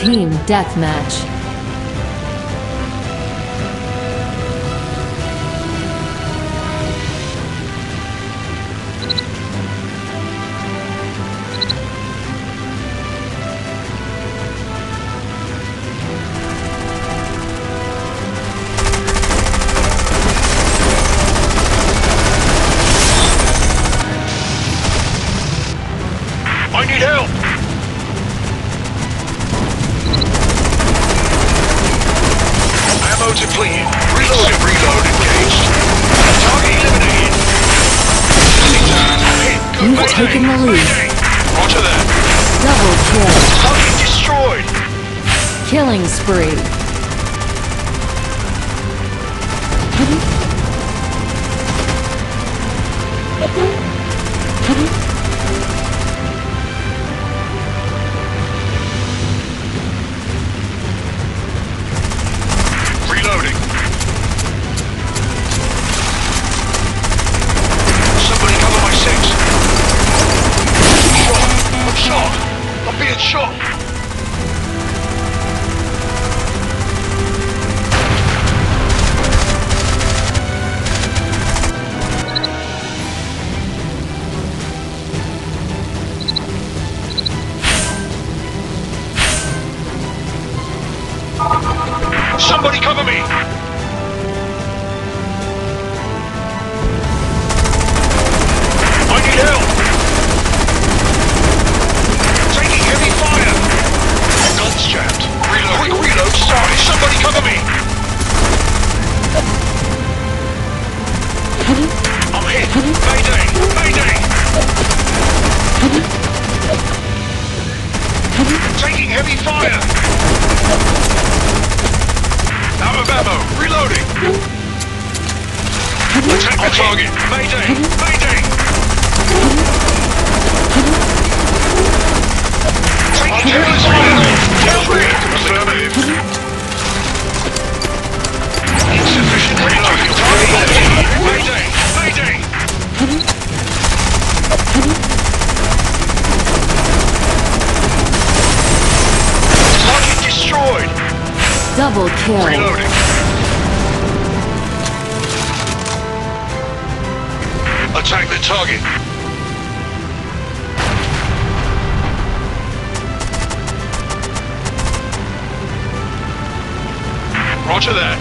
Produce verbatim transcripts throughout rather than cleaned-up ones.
Team Deathmatch. I need help! Ammo depleted. Reload. Reload engaged. Target eliminated. Hit. Good. You've Mayday. taken the lead. Mayday. Roger that. Double kill. Target destroyed. Killing spree. Reloading. Somebody cover my six. Shot. I'm shot. I'm being shot. Somebody cover me! I need help! Taking heavy fire! Guns jammed. Reload. Quick reload started. Somebody cover me! I'm hit. Mayday! Mayday! Taking heavy fire! Out of ammo! Reloading! Attack the target! Mayday! Mayday! Taking heavy fire! Help me! Affirmative. Insufficient reloading. Target eliminated. Mayday! Mayday! Target destroyed! Double kill. Reloading. Attack the target. Roger that.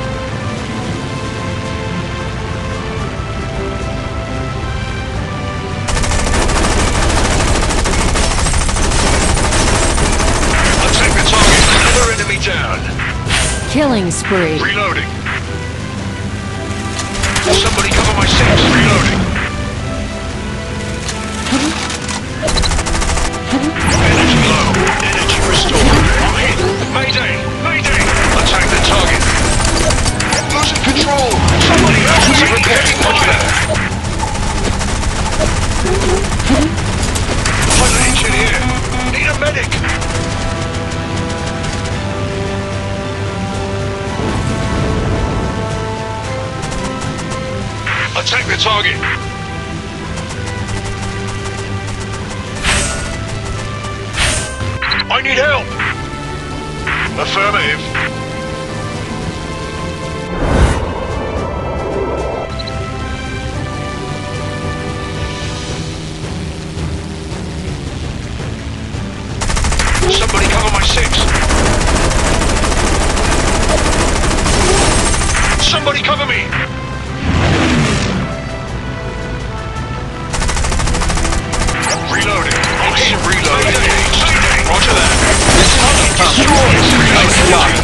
Attack the target. Another enemy down. Killing spree. Reloading. Somebody cover my six. Reloading. Energy low. Energy restored. I'm hit. Mayday. Mayday. Attack the target. Losing control. Somebody else is repairing fire. Pilot engineer. Need a medic. Attack the target! I need help! Affirmative. Somebody cover my six. Somebody cover me! Reloading. I'm hit. Reloading. Roger that. This target destroyed. Nice job.